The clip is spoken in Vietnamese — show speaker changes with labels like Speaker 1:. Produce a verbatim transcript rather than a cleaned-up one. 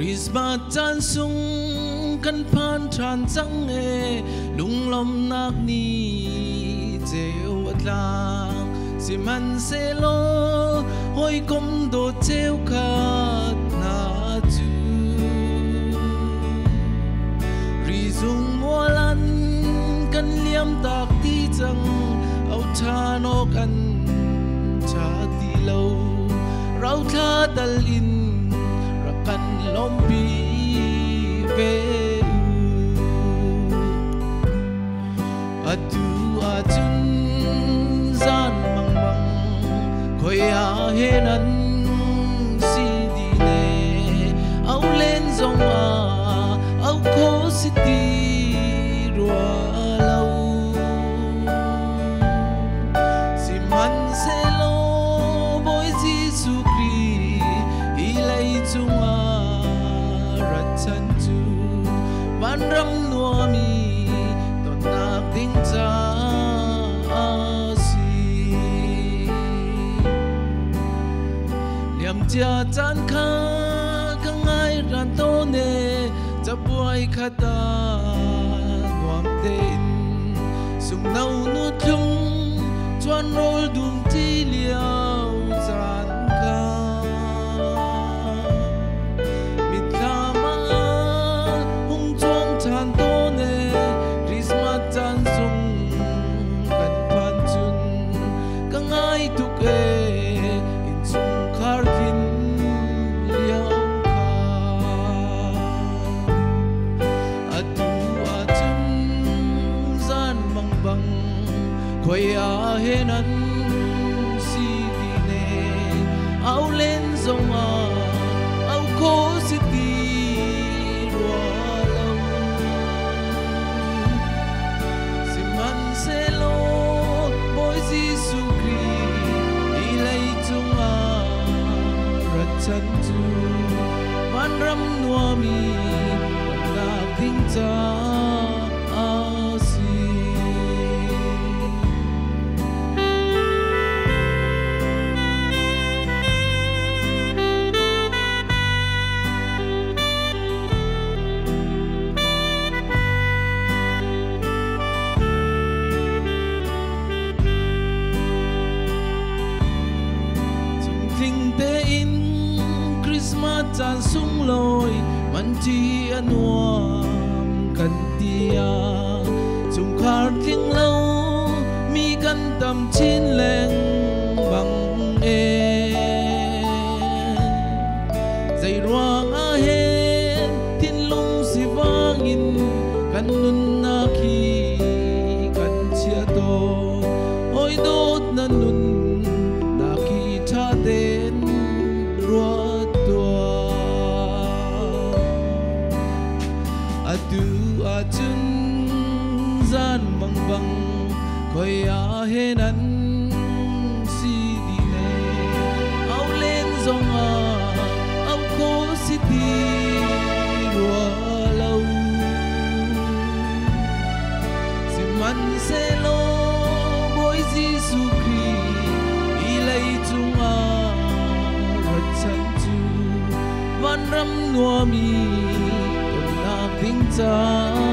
Speaker 1: Christmas chan sung kan phan tran chang e lung lom nak ni cheu atlang si man se lo hoi kom do cheu khat na chu ri zung mo lan kan liam tak ti chang au tha no kan cha ti lo rau tha dal in rakan lom bi ve atu atun zan mang mang khoi a he nan si di ne au len zong a au ko si ti rua lau si man se lo boy Giêsu Christ i lai chung a rat chan chu ban ram nuo mi ton nak ding cha si liam cha chan kha ka ngai ran to ne cha buai khata nuam ten sung nau nu thung chuan rol dum ti liao chan kha mit lama hung chom chan to ne Christmas chan sung kan phan chun ka ngai tuk e in sung khar thin liao kha atu atun zan mang bang khoi a he nan si di ne au len zong a au ko si ti rua lau si man se lo boy Giêsu Christ i lai chung a rat chan chu ban ram nuo mi na ting cha Christmas chan sung loi man chi anuam kan tia chung khar thing lâu mi kan tam chin leng bang e dây ruang a he tin lung si vangin kan nun na khi kan chia to oi dot na nun na khi tha den ruang atu atun zan mang bang khoi a he nan si di ne au len zong a au ko si ti rua lau si man se lo boy Giêsu Christ i lai chung a rat chan chu van ram nuo mi ting cha